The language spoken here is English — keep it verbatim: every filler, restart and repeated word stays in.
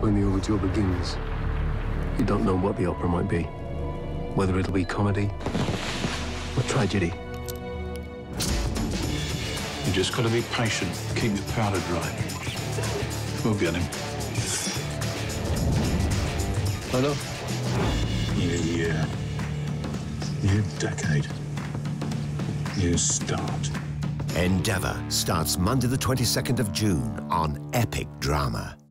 When the overture begins, you don't know what the opera might be. Whether it'll be comedy or tragedy. You just got to be patient. Keep your powder dry. We'll get him. I know. New year. New decade. New start. Endeavour starts Monday the twenty-second of June on Epic Drama.